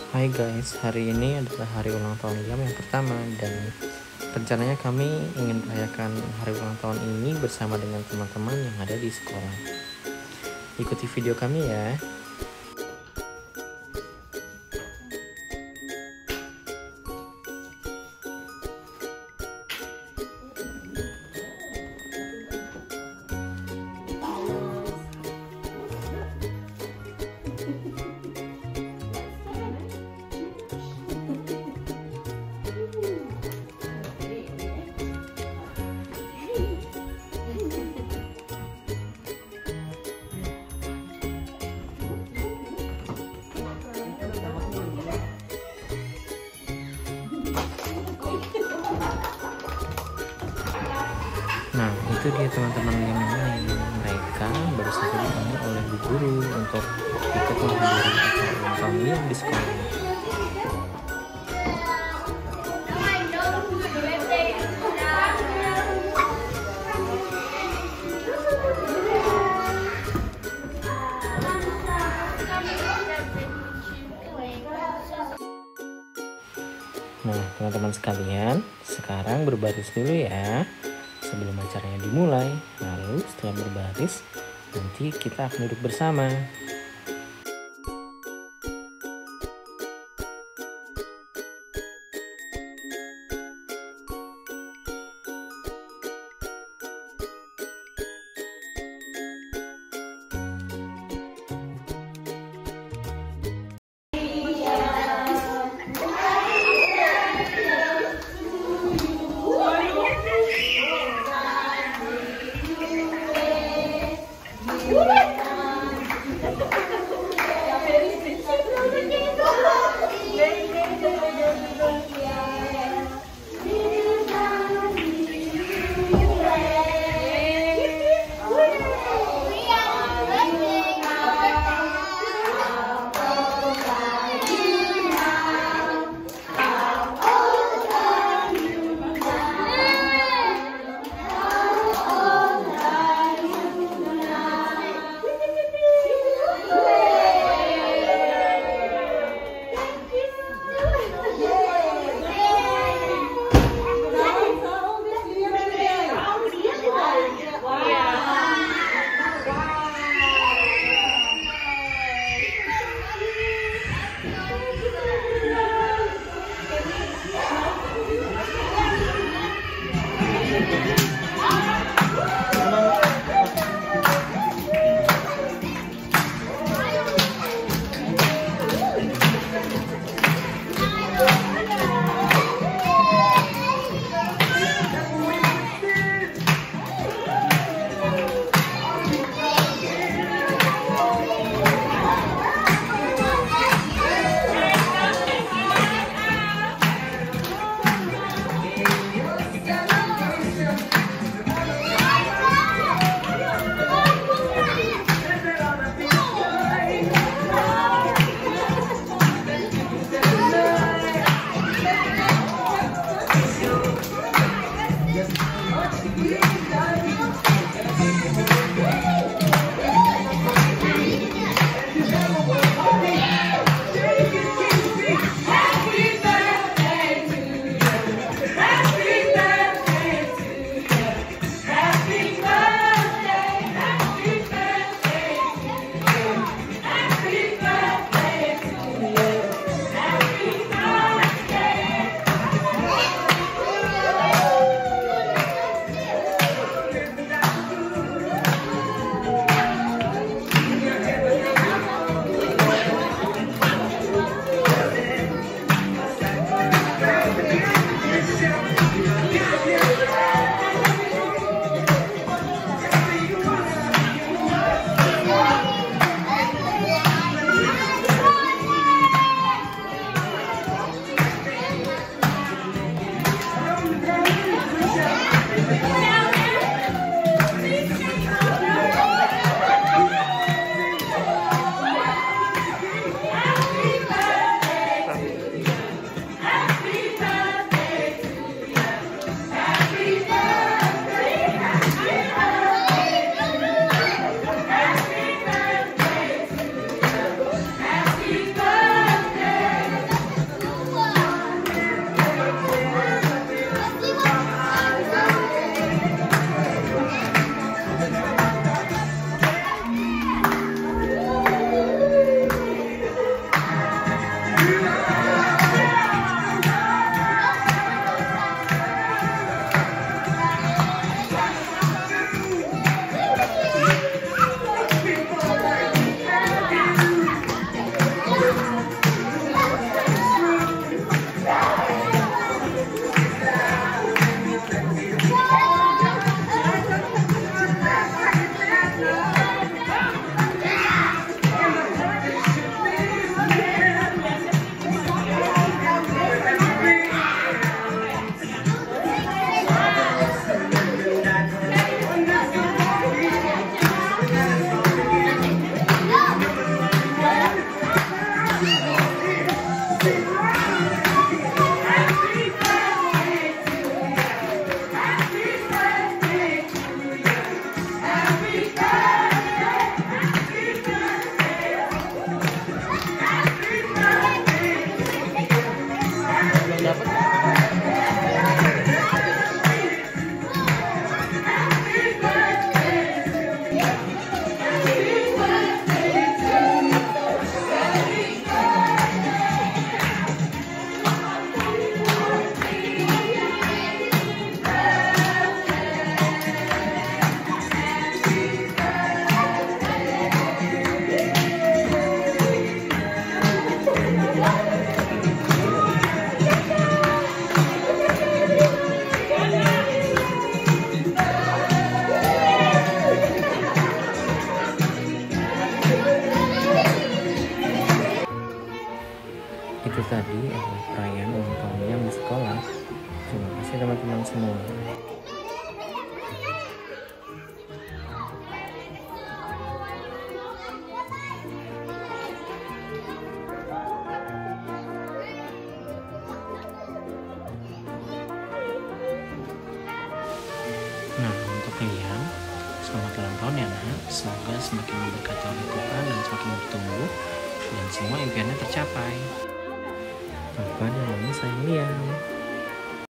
Hai guys, hari ini adalah hari ulang tahun Liam yang pertama dan rencananya kami ingin merayakan hari ulang tahun ini bersama dengan teman-teman yang ada di sekolah. Ikuti video kami ya. Nah, itu dia teman-teman yang lain. Mereka baru saja dipanggil oleh bu guru untuk ikut menghadiri acara ulang tahun Liam di sekolah. Nah, teman-teman sekalian, sekarang berbaris dulu ya sebelum acaranya dimulai. Lalu setelah berbaris, nanti kita akan duduk bersama. Itu tadi adalah perayaan ulang tahun Liam di sekolah. Terima kasih teman-teman semua. Nah, untuk Liam, selamat ulang tahun ya nak. Semoga semakin diberkati oleh Tuhan dan semakin bertumbuh dan semua impiannya tercapai. Papa dan Mama sayang Liam.